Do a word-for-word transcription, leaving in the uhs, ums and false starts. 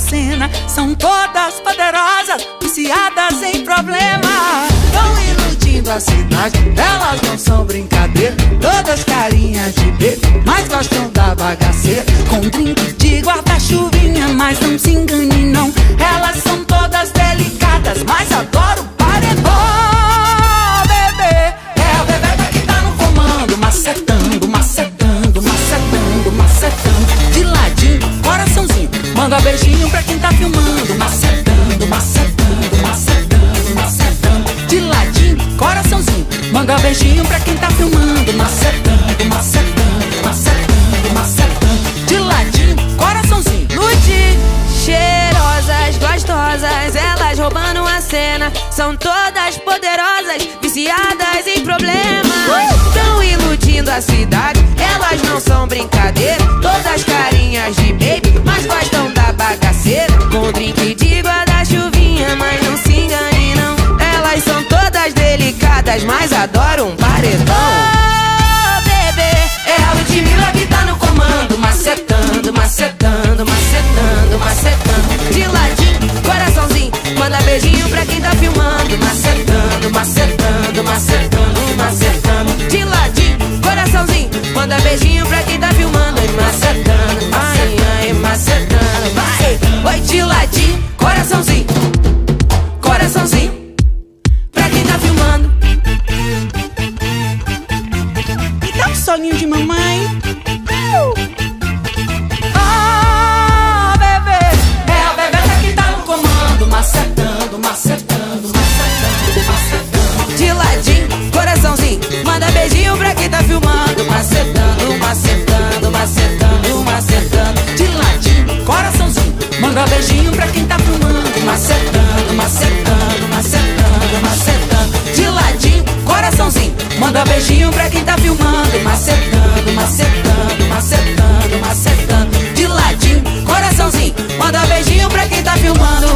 cena. São todas poderosas, viciadas em problema. Tão iludindo a cidade, elas não são brincadeira. Todas carinhas de bebê, mas gostam da bagaceira. Com drink de guarda-chuvinha, mas não se engane não. Elas são todas delicadas, mas adoram paredão. Bebê, é o bebê que tá no comando, macetando, macetando, macetando, macetando. De ladinho, coraçãozinho, manda beijinho pra quem tá filmando. Macetando, macetando, macetando, macetando. De ladinho, coraçãozinho, manda beijinho pra quem tá filmando. Macetando, macetando, macetando, macetando. De ladinho, coraçãozinho. Ludi, cheirosas, gostosas, elas roubando a cena. São todas poderosas, viciadas em problemas. Tão iludindo a cidade, elas não são brincadeira. Todas carinhas de baby, mas gostam da bagaceira. Com drink de guarda-chuvinha, mas não se engane não. Elas são todas delicadas, mas adoram um paredão. Oh, bebê, é a Ludmilla que tá no comando. Macetando, macetando, macetando, macetando. de ladinho, coraçãozinho, manda beijinho pra quem tá filmando. Macetando, macetando, macetando, macetando. De ladinho, coraçãozinho, manda beijinho pra quem tá filmando. Macetando, Ai, ai, macetando, vai. Oi, de ladinho, coraçãozinho, coraçãozinho, pra quem tá filmando. E dá um soninho de mamãe. Ah, bebê, é a bebê que tá no comando. Macetando, macetando, macetando, macetando. De ladinho, coraçãozinho, manda beijinho pra quem tá filmando. Macetando, macetando, macetando, macetando. De ladinho, coraçãozinho, manda beijinho pra quem tá filmando. Macetando, macetando, macetando, macetando. De ladinho, coraçãozinho, manda beijinho pra quem tá filmando. Macetando, macetando, macetando, macetando. De ladinho, coraçãozinho, manda beijinho pra quem tá filmando.